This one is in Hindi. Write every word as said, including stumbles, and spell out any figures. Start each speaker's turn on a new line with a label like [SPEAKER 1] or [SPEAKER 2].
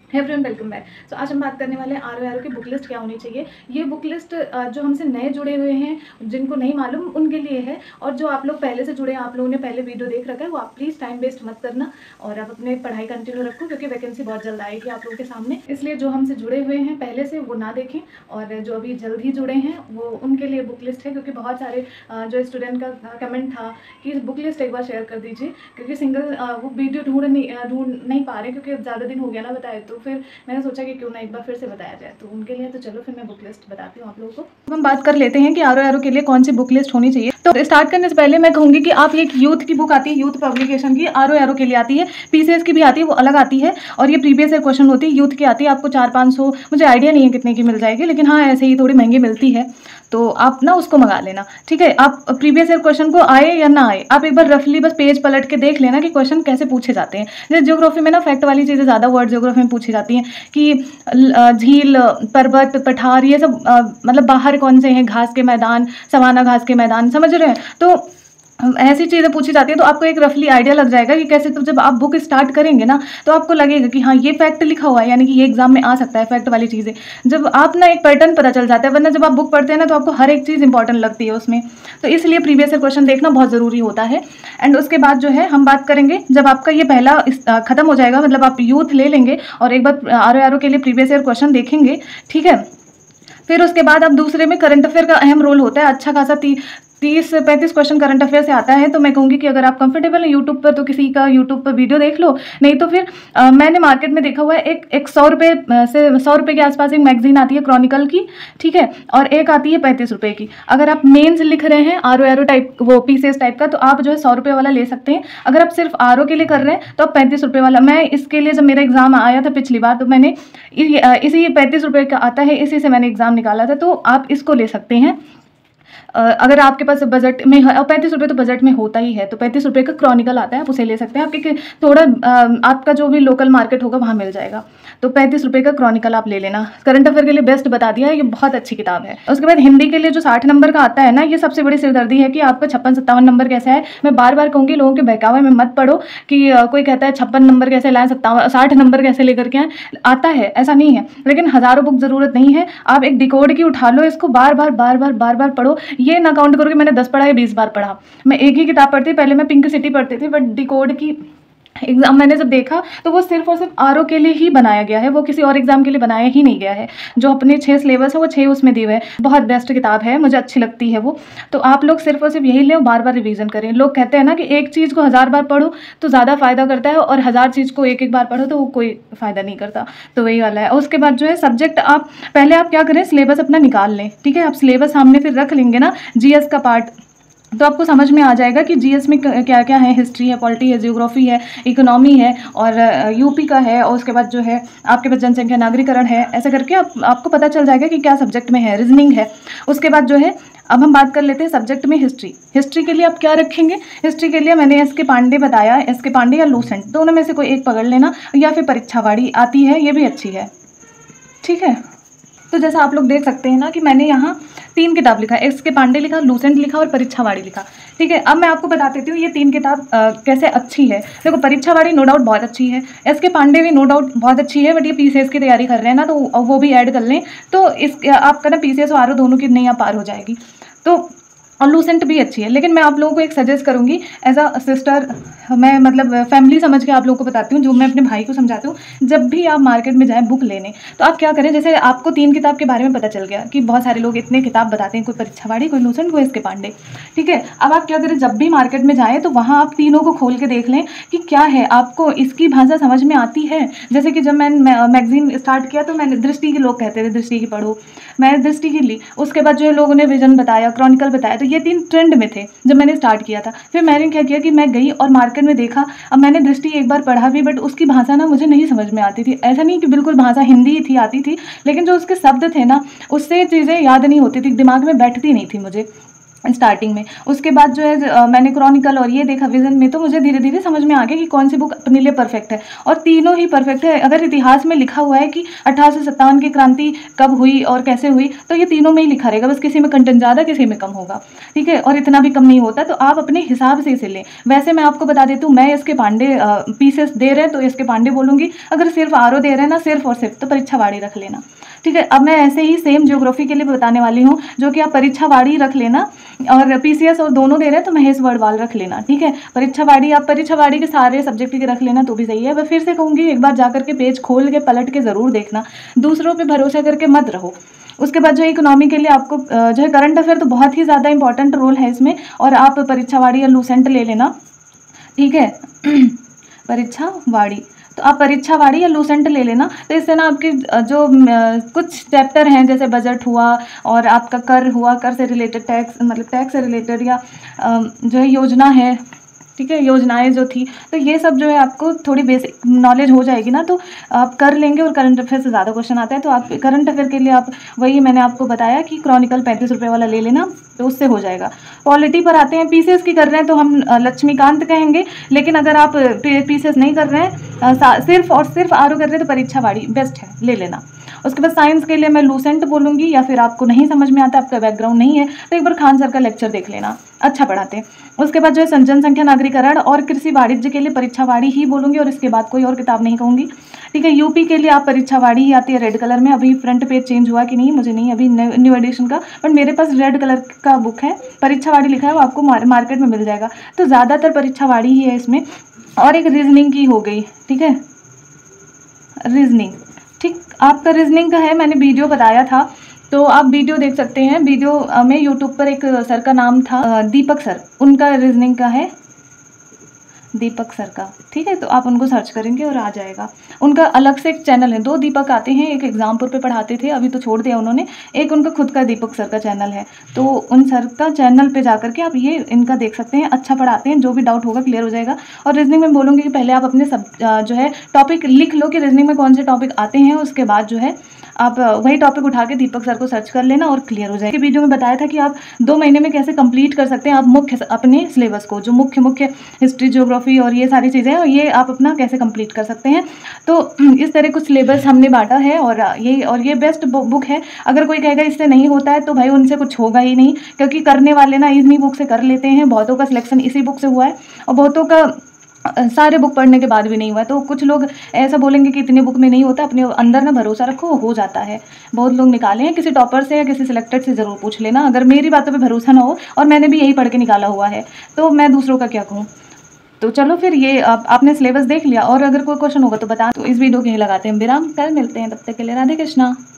[SPEAKER 1] है फ्रेंड, वेलकम बैक। सो आज हम बात करने वाले हैं आर ओ आर ओ की बुक लिस्ट क्या होनी चाहिए। ये बुक लिस्ट जो हमसे नए जुड़े हुए हैं, जिनको नहीं मालूम, उनके लिए है। और जो आप लोग पहले से जुड़े हैं, आप लोगों ने पहले वीडियो देख रखा है, वो आप प्लीज़ टाइम वेस्ट मत करना और आप अपने पढ़ाई कंटिन्यू रखो, क्योंकि वैकेंसी बहुत जल्द आएगी आप लोगों के सामने। इसलिए जो हमसे जुड़े हुए हैं पहले से, वो ना देखें, और जो अभी जल्द ही जुड़े हैं वो उनके लिए बुक लिस्ट है। क्योंकि बहुत सारे जो स्टूडेंट का कमेंट था कि बुक लिस्ट एक बार शेयर कर दीजिए, क्योंकि सिंगल वो वीडियो ढूंढ नहीं ढूंढ नहीं पा रहे, क्योंकि ज़्यादा दिन हो गया ना बताए। तो फिर मैंने सोचा कि क्यों ना एक बार फिर से बताया जाए, तो उनके लिए तो चलो फिर मैं बुक लिस्ट बताती हूँ आप लोगों को। हम बात कर लेते हैं कि आर ओ आर ओ के लिए कौन सी बुक लिस्ट होनी चाहिए। तो स्टार्ट करने से पहले मैं कहूँगी कि आप एक यूथ की बुक आती है, यूथ पब्लिकेशन की, आर ओ आर ओ के लिए आती है। पी सी एस की भी आती है, वो अलग आती है, और ये प्रीवियस ईयर क्वेश्चन होती है। यूथ की आती है आपको चार पाँच सौ, मुझे आइडिया नहीं है कितने की मिल जाएगी, लेकिन हाँ ऐसे ही थोड़ी महंगी मिलती है, तो आप ना उसको मंगा लेना, ठीक है। आप प्रीवियस ईयर क्वेश्चन को आए या ना आए, आप एक बार रफली बस पेज पलट के देख लेना कि क्वेश्चन कैसे पूछे जाते हैं। जैसे ज्योग्राफी में ना फैक्ट वाली चीज़ें ज़्यादा वर्ड ज्योग्राफी में पूछी जाती हैं कि झील, पर्वत, पठार, ये सब आ, मतलब बाहर कौन से हैं, घास के मैदान, सवाना घास के मैदान, समझ रहे हैं। तो ऐसी चीज़ें पूछी जाती है, तो आपको एक रफली आइडिया लग जाएगा कि कैसे। तो जब आप बुक स्टार्ट करेंगे ना, तो आपको लगेगा कि हाँ ये फैक्ट लिखा हुआ है, यानी कि ये एग्जाम में आ सकता है, फैक्ट वाली चीज़ें। जब आप ना एक पैटर्न पता चल जाता है, वरना जब आप बुक पढ़ते हैं ना, तो आपको हर एक चीज़ इंपॉर्टेंट लगती है उसमें। तो इसलिए प्रीवियस ईयर क्वेश्चन देखना बहुत ज़रूरी होता है। एंड उसके बाद जो है हम बात करेंगे, जब आपका ये पहला खत्म हो जाएगा, मतलब आप यूथ ले लेंगे और एक बार आर ओ आर ओ के लिए प्रीवियस ईयर क्वेश्चन देखेंगे, ठीक है। फिर उसके बाद अब दूसरे में करंट अफेयर का अहम रोल होता है। अच्छा खासा ती तीस पैंतीस क्वेश्चन करंट अफेयर से आता है। तो मैं कहूँगी कि अगर आप कंफर्टेबल हैं यूट्यूब पर, तो किसी का यूट्यूब पर वीडियो देख लो, नहीं तो फिर आ, मैंने मार्केट में देखा हुआ है, एक एक सौ रुपये से सौ रुपये के आसपास एक मैगजीन आती है क्रॉनिकल की, ठीक है, और एक आती है पैंतीस रुपये की। अगर आप मेन्स लिख रहे हैं R O R O type, वो पी सी एस टाइप का, तो आप जो है सौ रुपये वाला ले सकते हैं। अगर आप सिर्फ आर ओ के लिए कर रहे हैं तो आप पैंतीस रुपये वाला, मैं इसके लिए जब मेरा एग्जाम आया था पिछली बार, तो मैंने इसी पैंतीस रुपये का आता है, इसी से मैंने एग्जाम निकाला था, तो आप इसको ले सकते हैं अगर आपके पास बजट में है। और पैंतीस रुपये तो बजट में होता ही है, तो पैंतीस रुपये का क्रॉनिकल आता है, आप उसे ले सकते हैं। आपके थोड़ा आपका जो भी लोकल मार्केट होगा वहाँ मिल जाएगा, तो पैंतीस रुपये का क्रॉनिकल आप ले लेना। करंट अफेयर के लिए बेस्ट बता दिया है, ये बहुत अच्छी किताब है। उसके बाद हिंदी के लिए जो साठ नंबर का आता है ना, ये सबसे बड़ी सिरदर्दी है कि आपका छप्पन सत्तावन नंबर कैसा है। मैं बार बार कहूँगी, लोगों के बहकावे में मत पढ़ो कि कोई कहता है छप्पन नंबर कैसे लाएं, सत्तावन साठ नंबर कैसे लेकर के आए। आता है, ऐसा नहीं है, लेकिन हज़ारों बुक ज़रूरत नहीं है। आप एक डिकोड की उठा लो, इसको बार बार बार बार बार बार पढ़ो। ये ना काउंट करो कि मैंने दस पढ़ा या बीस बार पढ़ा। मैं एक ही किताब पढ़ती, पहले मैं पिंक सिटी पढ़ती थी, बट डिकोड की एग्जाम मैंने जब देखा तो वो सिर्फ और सिर्फ आर ओ के लिए ही बनाया गया है, वो किसी और एग्जाम के लिए बनाया ही नहीं गया है। जो अपने छः सिलेबस है वो छः उसमें दिए हुए हैं। बहुत बेस्ट किताब है, मुझे अच्छी लगती है वो। तो आप लोग सिर्फ और सिर्फ यही लें, बार बार रिवीजन करें। लोग कहते हैं ना कि एक चीज़ को हज़ार बार पढ़ो तो ज़्यादा फायदा करता है, और हज़ार चीज़ को एक एक बार पढ़ो तो वो कोई फ़ायदा नहीं करता। तो वही वाला है। उसके बाद जो है सब्जेक्ट, आप पहले आप क्या करें, सिलेबस अपना निकाल लें, ठीक है। आप सिलेबस सामने फिर रख लेंगे ना, जी एस का पार्ट, तो आपको समझ में आ जाएगा कि जीएस में क्या क्या है। हिस्ट्री है, पॉलिटी है, ज्योग्राफी है, इकोनॉमी है, और यूपी का है, और उसके बाद जो है आपके पास जनसंख्या नागरिकरण है। ऐसे करके आप, आपको पता चल जाएगा कि क्या सब्जेक्ट में है। रीजनिंग है। उसके बाद जो है अब हम बात कर लेते हैं सब्जेक्ट में हिस्ट्री। हिस्ट्री के लिए आप क्या रखेंगे, हिस्ट्री के लिए मैंने एस के पांडे बताया, एस के पांडे या लूसेंट, दोनों में से कोई एक पकड़ लेना, या फिर परीक्षावाड़ी आती है, ये भी अच्छी है, ठीक है। तो जैसा आप लोग देख सकते हैं ना कि मैंने यहाँ तीन किताब लिखा, एस के पांडे लिखा, लूसेंट लिखा और परीक्षावाड़ी लिखा, ठीक है। अब मैं आपको बता देती हूँ ये तीन किताब आ, कैसे अच्छी है। देखो, परीक्षावाड़ी नो डाउट बहुत अच्छी है, एस के पांडे भी नो डाउट बहुत अच्छी है, बट ये पीसीएस की तैयारी कर रहे हैं ना, तो वो भी ऐड कर लें, तो इस आपका ना पीसीएस और आर ओ दोनों की नैया पार हो जाएगी। तो और लूसेंट भी अच्छी है। लेकिन मैं आप लोगों को एक सजेस्ट करूँगी एज अ सिस्टर, मैं मतलब फैमिली समझ के आप लोगों को बताती हूँ, जो मैं अपने भाई को समझाती हूँ। जब भी आप मार्केट में जाएं बुक लेने, तो आप क्या करें, जैसे आपको तीन किताब के बारे में पता चल गया कि बहुत सारे लोग इतने किताब बताते हैं, कोई परीक्षावाड़ी, कोई लूसेंट, कोई इसके पांडे, ठीक है। अब आप क्या करें, जब भी मार्केट में जाएँ तो वहाँ आप तीनों को खोल के देख लें कि क्या है, आपको इसकी भाषा समझ में आती है। जैसे कि जब मैंने मैगजीन स्टार्ट किया तो मैंने दृष्टि के लोग कहते थे दृष्टि की पढ़ो, मैंने दृष्टि की ली। उसके बाद जो है लोगों ने विजन बताया, क्रॉनिकल बताया, तो ये तीन ट्रेंड में थे जब मैंने स्टार्ट किया था। फिर मैंने क्या किया कि मैं गई और मार्केट में देखा। अब मैंने दृष्टि एक बार पढ़ा भी, बट उसकी भाषा ना मुझे नहीं समझ में आती थी। ऐसा नहीं कि बिल्कुल भाषा हिंदी ही थी, आती थी, लेकिन जो उसके शब्द थे ना, उससे चीज़ें याद नहीं होती थी, दिमाग में बैठती नहीं थी मुझे। स्टार्टिंग में। उसके बाद जो है अ, मैंने क्रॉनिकल और ये देखा विजन में, तो मुझे धीरे धीरे समझ में आ गया कि कौन सी बुक अपने लिए परफेक्ट है, और तीनों ही परफेक्ट है। अगर इतिहास में लिखा हुआ है कि अठारह सौ सत्तावन की क्रांति कब हुई और कैसे हुई, तो ये तीनों में ही लिखा रहेगा, बस किसी में कंटेंट ज़्यादा किसी में कम होगा, ठीक है, और इतना भी कम नहीं होता। तो आप अपने हिसाब से इसे लें। वैसे मैं आपको बता देती हूँ, मैं इसके पांडे पीसेस दे रहे हैं तो इसके पांडे बोलूँगी, अगर सिर्फ आर दे रहे हैं ना सिर्फ और सिर्फ, तो परीक्षा वाड़ी रख लेना, ठीक है। अब मैं ऐसे ही सेम ज्योग्राफी के लिए बताने वाली हूँ, जो कि आप परीक्षा वाड़ी रख लेना, और पीसीएस और दोनों दे रहे हैं तो महेश वर्डवाल रख लेना, ठीक है। परीक्षा वाड़ी आप परीक्षा वाड़ी के सारे सब्जेक्ट के रख लेना तो भी सही है। मैं फिर से कहूँगी, एक बार जाकर के पेज खोल के पलट के ज़रूर देखना, दूसरों पे भरोसा करके मत रहो। उसके बाद जो इकोनॉमी के लिए आपको जो है करंट अफेयर तो बहुत ही ज़्यादा इंपॉर्टेंट रोल है इसमें, और आप परीक्षा वाड़ी या लूसेंट ले लेना, ठीक है। परीक्षा वाड़ी, तो आप परीक्षा वाड़ी या लूसेंट ले लेना, तो इससे ना आपके जो कुछ चैप्टर हैं जैसे बजट हुआ और आपका कर हुआ, कर से रिलेटेड टैक्स, मतलब टैक्स से रिलेटेड, या जो है योजना है, ठीक है, योजनाएं जो थी, तो ये सब जो है आपको थोड़ी बेसिक नॉलेज हो जाएगी ना, तो आप कर लेंगे। और करंट अफेयर से ज़्यादा क्वेश्चन आता है, तो आप करंट अफेयर के लिए आप वही मैंने आपको बताया कि क्रॉनिकल पैंतीस रुपये वाला ले लेना, तो उससे हो जाएगा। पॉलिटी पर आते हैं, पीसीएस की कर रहे हैं तो हम लक्ष्मीकांत कहेंगे, लेकिन अगर आप पीसीएस नहीं कर रहे हैं, सिर्फ और सिर्फ आर कर रहे हैं, तो परीक्षा वाड़ी बेस्ट है, ले लेना। उसके बाद साइंस के लिए मैं लूसेंट बोलूँगी, या फिर आपको नहीं समझ में आता, आपका बैकग्राउंड नहीं है, तो एक बार खान सर का लेक्चर देख लेना, अच्छा पढ़ाते हैं। उसके बाद जो है जनसंख्या नागरिकरण और कृषि वाणिज्य के लिए परीक्षा वाड़ी ही बोलूँगी, और इसके बाद कोई और किताब नहीं कहूँगी, ठीक है। यूपी के लिए आप परीक्षा वाड़ी ही आती है रेड कलर में, अभी फ्रंट पेज चेंज हुआ कि नहीं मुझे नहीं, अभी न्यू एडिशन का, बट मेरे पास रेड कलर का बुक है, परीक्षा वाड़ी लिखा है, वो आपको मार्केट में मिल जाएगा। तो ज़्यादातर परीक्षा वाड़ी ही है इसमें। और एक रीजनिंग की हो गई, ठीक है, रीजनिंग, ठीक, आपका रीजनिंग का है, मैंने वीडियो बताया था, तो आप वीडियो देख सकते हैं। वीडियो में यूट्यूब पर एक सर का नाम था दीपक सर, उनका रीजनिंग का है, दीपक सर का, ठीक है, तो आप उनको सर्च करेंगे और आ जाएगा। उनका अलग से एक चैनल है, दो दीपक आते हैं, एक एग्जामपुर पे पढ़ाते थे, अभी तो छोड़ दिया उन्होंने, एक उनका खुद का दीपक सर का चैनल है, तो उन सर का चैनल पे जाकर के आप ये इनका देख सकते हैं, अच्छा पढ़ाते हैं, जो भी डाउट होगा क्लियर हो जाएगा। और रीजनिंग में बोलूँगी कि पहले आप अपने सब जो है टॉपिक लिख लो कि रीजनिंग में कौन से टॉपिक आते हैं, उसके बाद जो है आप वही टॉपिक उठा के दीपक सर को सर्च कर लेना और क्लियर हो जाएगा। वीडियो में बताया था कि आप दो महीने में कैसे कंप्लीट कर सकते हैं आप मुख्य अपने सिलेबस को, जो मुख्य मुख्य हिस्ट्री, ज्योग्राफी और ये सारी चीज़ें हैं, ये आप अपना कैसे कंप्लीट कर सकते हैं। तो इस तरह कुछ सिलेबस हमने बांटा है, और ये और ये बेस्ट बुक है। अगर कोई कहेगा इससे नहीं होता है, तो भाई उनसे कुछ होगा ही नहीं, क्योंकि करने वाले ना इन्हीं बुक से कर लेते हैं। बहुतों का सिलेक्शन इसी बुक से हुआ है, और बहुतों का सारे बुक पढ़ने के बाद भी नहीं हुआ। तो कुछ लोग ऐसा बोलेंगे कि इतने बुक में नहीं होता, अपने अंदर ना भरोसा रखो, हो जाता है। बहुत लोग निकाले हैं, किसी टॉपर से या किसी सिलेक्टेड से ज़रूर पूछ लेना, अगर मेरी बातों पे भरोसा ना हो, और मैंने भी यही पढ़ के निकाला हुआ है, तो मैं दूसरों का क्या कहूँ। तो चलो फिर, ये आप, आपने सिलेबस देख लिया, और अगर कोई क्वेश्चन होगा तो बता। तो इस वीडियो के लिए लगाते हैं विराम, कल मिलते हैं, तब तक के लिए राधे कृष्णा।